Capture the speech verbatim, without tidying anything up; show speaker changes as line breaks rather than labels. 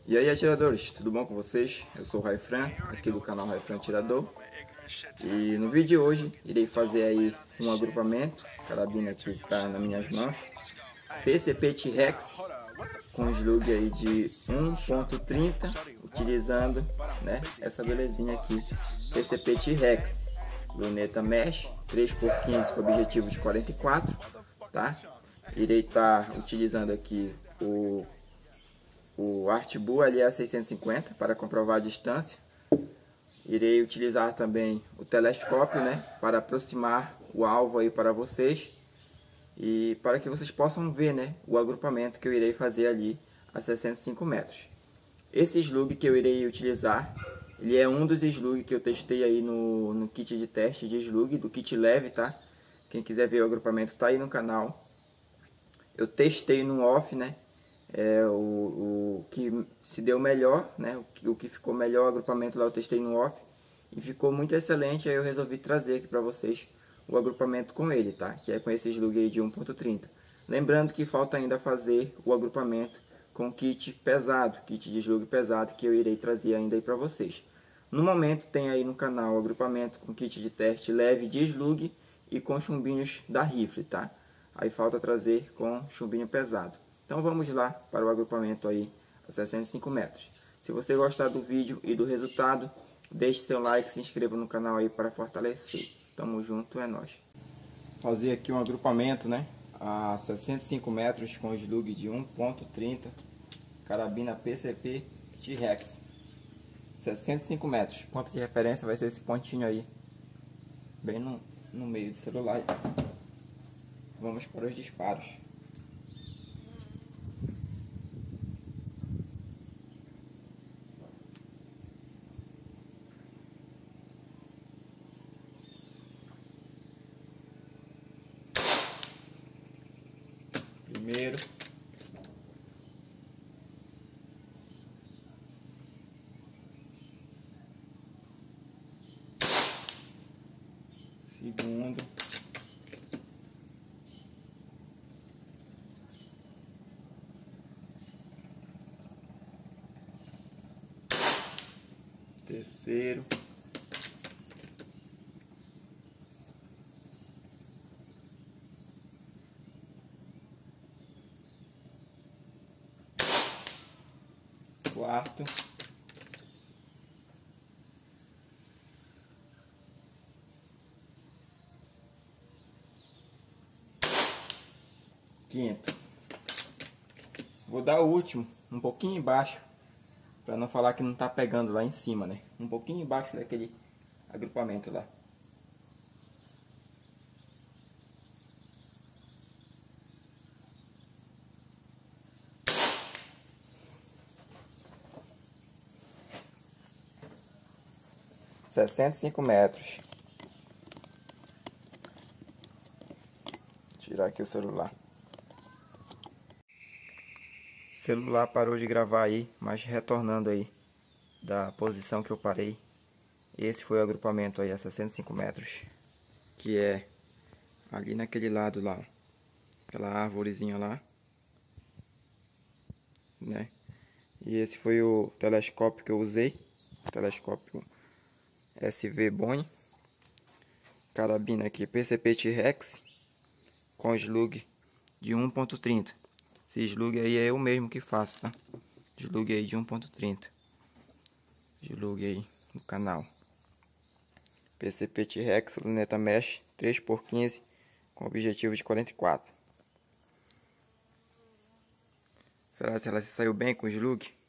E aí, atiradores, tudo bom com vocês? Eu sou o Raifran, aqui do canal Raifran Atirador. E no vídeo de hoje, irei fazer aí um agrupamento, carabina aqui que está nas minhas mãos, P C P T-Rex, com slug aí de um ponto trinta, utilizando, né, essa belezinha aqui, P C P T-Rex, luneta mesh, três por quinze com objetivo de quarenta e quatro, tá? Irei estar tá utilizando aqui o o Artbu L A seiscentos e cinquenta para comprovar a distância. Irei utilizar também o telescópio, né, para aproximar o alvo aí para vocês e para que vocês possam ver, né, o agrupamento que eu irei fazer ali a sessenta e cinco metros. Esse slug que eu irei utilizar, ele é um dos slug que eu testei aí no, no kit de teste de slug, do kit leve, tá? Quem quiser ver o agrupamento tá aí no canal. Eu testei no off, né? É, o, o que se deu melhor, né? O que, o que ficou melhor, o agrupamento lá eu testei no off e ficou muito excelente. Aí eu resolvi trazer aqui para vocês o agrupamento com ele, tá? Que é com esse slug aí de um ponto trinta. Lembrando que falta ainda fazer o agrupamento com kit pesado, kit de slug pesado, que eu irei trazer ainda aí para vocês. No momento tem aí no canal o agrupamento com kit de teste leve de slug e com chumbinhos da rifle, tá? Aí falta trazer com chumbinho pesado. Então vamos lá para o agrupamento aí a sessenta e cinco metros. Se você gostar do vídeo e do resultado, deixe seu like, se inscreva no canal aí para fortalecer. Tamo junto, é nóis. Fazer aqui um agrupamento, né, a sessenta e cinco metros com slug de um ponto trinta, carabina P C P T-Rex. sessenta e cinco metros. Ponto de referência vai ser esse pontinho aí, bem no, no meio do celular. Vamos para os disparos. Primeiro, segundo, terceiro, quarto, quinto. Vou dar o último, um pouquinho embaixo, para não falar que não tá pegando lá em cima, né? Um pouquinho embaixo daquele agrupamento lá. sessenta e cinco metros. Tirar aqui o celular. O celular parou de gravar aí, mas retornando aí da posição que eu parei. Esse foi o agrupamento aí a sessenta e cinco metros, que é ali naquele lado lá, aquela árvorezinha lá, né? E esse foi o telescópio que eu usei, telescópio S V Boni, carabina aqui P C P T-Rex com slug de um ponto trinta. Esse slug aí é eu mesmo que faço, tá? Slug aí de um ponto trinta. Slug aí no canal. P C P T-Rex, luneta mesh, três por quinze com objetivo de quarenta e quatro. Será que ela se saiu bem com o slug?